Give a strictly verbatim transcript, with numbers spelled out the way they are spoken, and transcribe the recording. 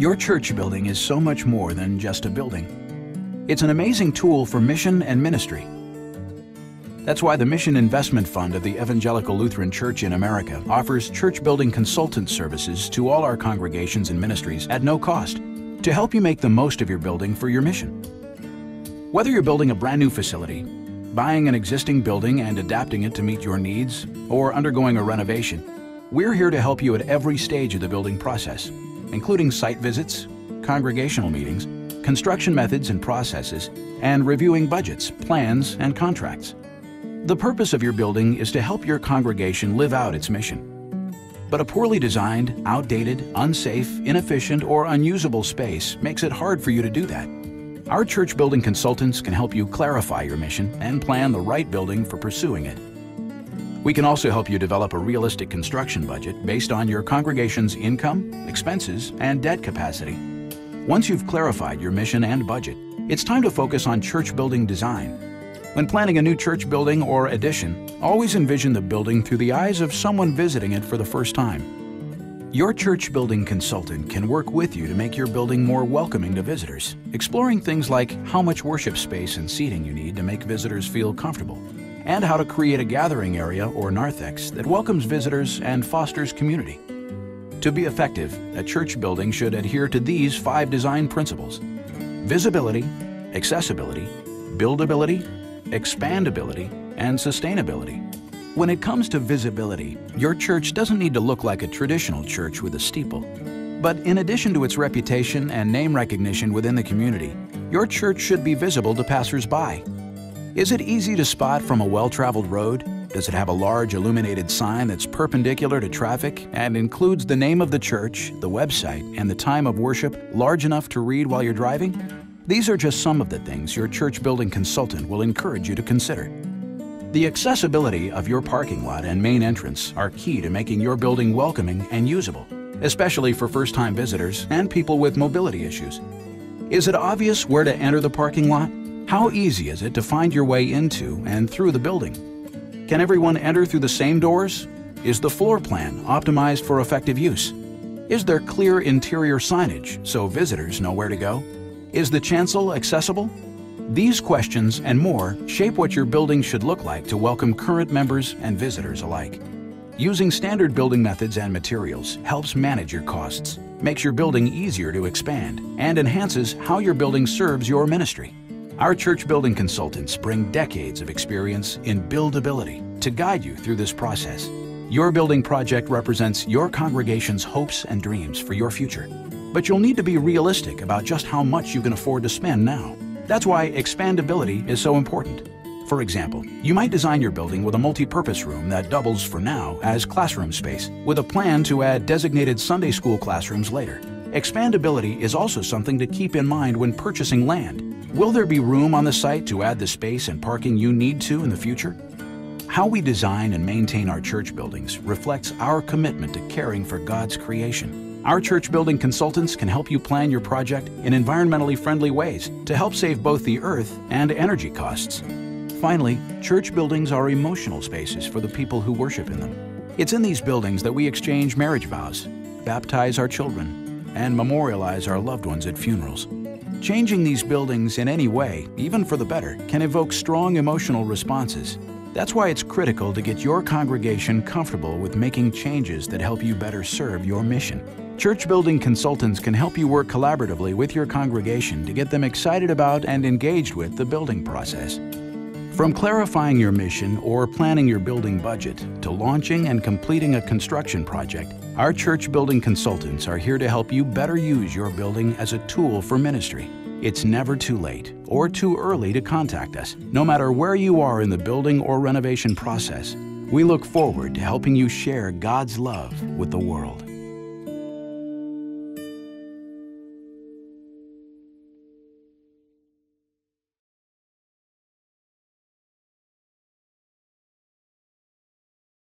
Your church building is so much more than just a building. It's an amazing tool for mission and ministry. That's why the Mission Investment Fund of the Evangelical Lutheran Church in America offers church building consultant services to all our congregations and ministries at no cost to help you make the most of your building for your mission. Whether you're building a brand new facility, buying an existing building and adapting it to meet your needs, or undergoing a renovation, we're here to help you at every stage of the building process, including site visits, congregational meetings, construction methods and processes, and reviewing budgets, plans, and contracts. The purpose of your building is to help your congregation live out its mission. But a poorly designed, outdated, unsafe, inefficient, or unusable space makes it hard for you to do that. Our church building consultants can help you clarify your mission and plan the right building for pursuing it. We can also help you develop a realistic construction budget based on your congregation's income, expenses, and debt capacity. Once you've clarified your mission and budget, it's time to focus on church building design. When planning a new church building or addition, always envision the building through the eyes of someone visiting it for the first time. Your church building consultant can work with you to make your building more welcoming to visitors, exploring things like how much worship space and seating you need to make visitors feel comfortable, and how to create a gathering area or narthex that welcomes visitors and fosters community. To be effective, a church building should adhere to these five design principles: visibility, accessibility, buildability, expandability, and sustainability. When it comes to visibility, your church doesn't need to look like a traditional church with a steeple. But in addition to its reputation and name recognition within the community, your church should be visible to passers-by. Is it easy to spot from a well-traveled road? Does it have a large illuminated sign that's perpendicular to traffic and includes the name of the church, the website, and the time of worship large enough to read while you're driving? These are just some of the things your church building consultant will encourage you to consider. The accessibility of your parking lot and main entrance are key to making your building welcoming and usable, especially for first-time visitors and people with mobility issues. Is it obvious where to enter the parking lot? How easy is it to find your way into and through the building? Can everyone enter through the same doors? Is the floor plan optimized for effective use? Is there clear interior signage so visitors know where to go? Is the chancel accessible? These questions and more shape what your building should look like to welcome current members and visitors alike. Using standard building methods and materials helps manage your costs, makes your building easier to expand, and enhances how your building serves your ministry. Our church building consultants bring decades of experience in buildability to guide you through this process. Your building project represents your congregation's hopes and dreams for your future, but you'll need to be realistic about just how much you can afford to spend now. That's why expandability is so important. For example, you might design your building with a multi-purpose room that doubles for now as classroom space, with a plan to add designated Sunday school classrooms later. Expandability is also something to keep in mind when purchasing land. Will there be room on the site to add the space and parking you need to in the future? How we design and maintain our church buildings reflects our commitment to caring for God's creation. Our church building consultants can help you plan your project in environmentally friendly ways to help save both the earth and energy costs. Finally, church buildings are emotional spaces for the people who worship in them. It's in these buildings that we exchange marriage vows, baptize our children, and memorialize our loved ones at funerals. Changing these buildings in any way, even for the better, can evoke strong emotional responses. That's why it's critical to get your congregation comfortable with making changes that help you better serve your mission. Church building consultants can help you work collaboratively with your congregation to get them excited about and engaged with the building process. From clarifying your mission or planning your building budget to launching and completing a construction project, our church building consultants are here to help you better use your building as a tool for ministry. It's never too late or too early to contact us, no matter where you are in the building or renovation process. We look forward to helping you share God's love with the world.